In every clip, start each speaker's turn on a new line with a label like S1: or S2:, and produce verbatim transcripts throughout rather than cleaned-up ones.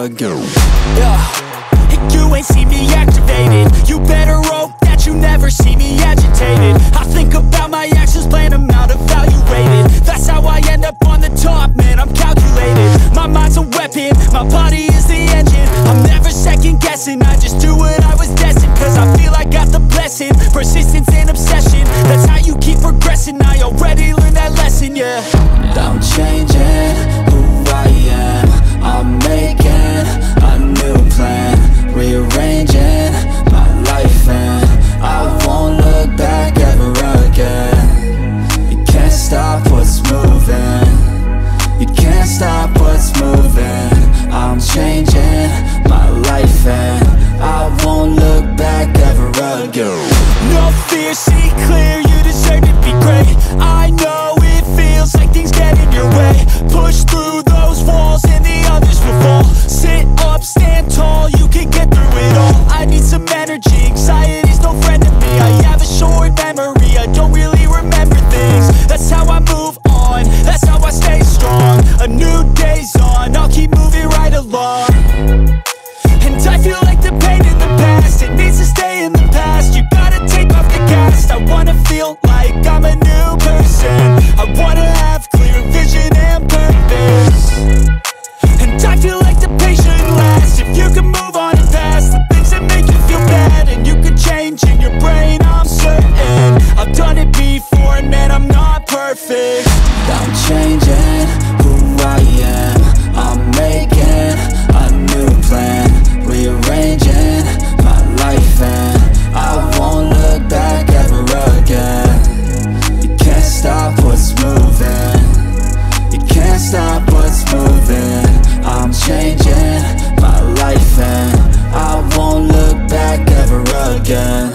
S1: again.
S2: Yeah, and you ain't see me activated. You better hope that you never see me agitated. I think about my actions, plan them out, evaluated. That's how I end up on the top, man, I'm calculated. My mind's a weapon, my body is the engine. I'm never second guessing, I just do what I was destined. Cause I feel I got the blessing, persistence and obsession. That's how you keep progressing, I already learned that lesson, yeah.
S1: I'm changing who I am, I'm making a new plan, rearranging my life and I won't look back ever again. You can't stop what's moving, you can't stop what's moving. I'm changing my life and I won't look back ever again.
S2: No fear, see clear, you deserve to be great. I know it feels like things get in your way. Push through those walls and the others will fall. Sit up, stand tall, you can get through it all. I need some energy, anxiety's no friend to me. I have a short memory, I don't really remember things. That's how I move on, that's how I stay strong. A new day's on, I'll keep moving right along. And I feel like the pain in the past, it needs to stay in the past. You gotta take off the cast. I wanna feel like I'm a new person. I wanna have clear vision and purpose. And I feel like the pain shouldn't last. If you can move on and past the things that make you feel bad, and you can change in your brain, I'm certain. I've done it before and man, I'm not perfect.
S1: I'm changing who I am, I'm making a new plan, rearranging my life and I won't look back ever again. You can't stop what's moving, you can't stop what's moving. I'm changing my life and I won't look back ever again.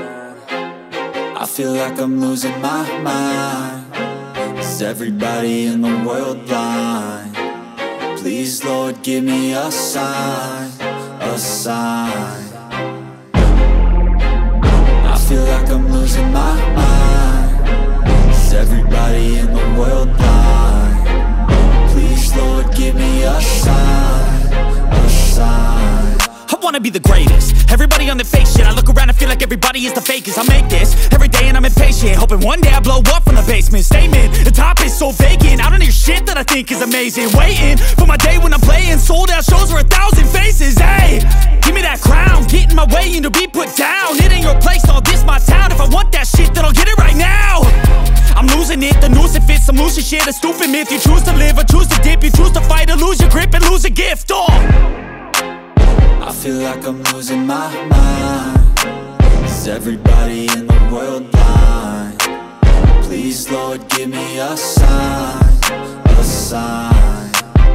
S1: I feel like I'm losing my mind. Is everybody in the world blind? Please, Lord, give me a sign, a sign. I feel like I'm losing my mind. Is everybody in the world blind? Please, Lord, give me a sign, a sign.
S2: I wanna be the greatest. Everybody on the fake shit. I look around and feel like everybody is the fakest. I make this every day and I'm impatient, hoping one day I blow up from the basement. Statement, the top is so vacant, I don't hear shit that I think is amazing. Waiting for my day when I'm playing sold out shows for a thousand faces. Hey, give me that crown, get in my way and to be put down. It ain't your place, all this my town. If I want that shit, then I'll get it right now. I'm losing it, the noose it fits, I'm losing shit. A stupid myth, you choose to live or choose to dip. You choose to fight or lose your grip and lose a gift. Oh,
S1: I feel like I'm losing my mind. Is everybody in the world blind? Please, Lord, give me a sign, a sign.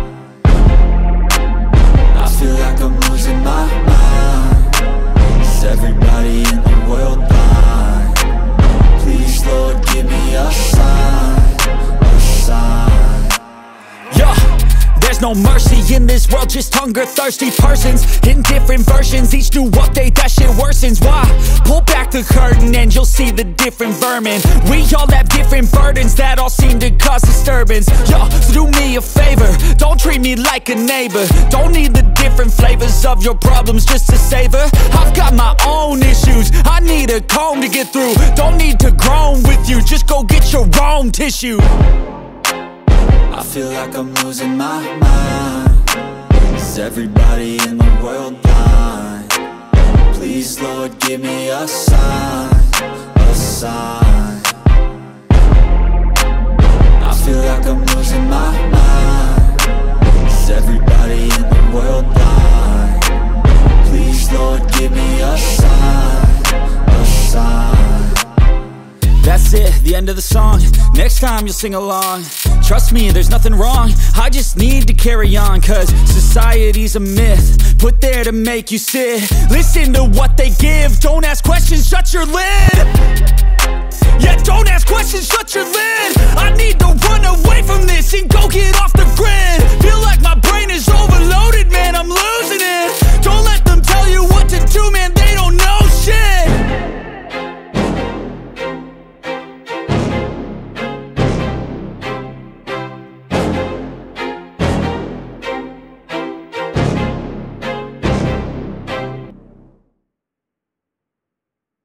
S1: I feel like I'm losing my mind. Is everybody in the world blind? Please, Lord, give me a sign, a sign.
S2: yeah. There's no mercy in this world, just hunger-thirsty persons in different versions. Each new update, that shit worsens. Why? Pull back the curtain and you'll see the different vermin. We all have different burdens that all seem to cause disturbance. Yo, so do me a favor, don't treat me like a neighbor. Don't need the different flavors of your problems just to savor. I've got my own issues, I need a comb to get through. Don't need to groan with you, just go get your own tissue.
S1: I feel like I'm losing my mind. Is everybody in the world blind? Please, Lord, give me a sign, a sign. I feel like I'm losing my mind. Is everybody in the world blind? Please, Lord, give me a sign, a sign.
S2: That's it, the end of the song. Next time you'll sing along. Trust me, there's nothing wrong, I just need to carry on. Cause society's a myth, put there to make you sit. Listen to what they give, don't ask questions, shut your lid. Yeah, don't ask questions, shut your lid. I need to run away from this and go get off the grid. Feel like my brain is overloaded, man, I'm losing it. Don't let them tell you what to do, man.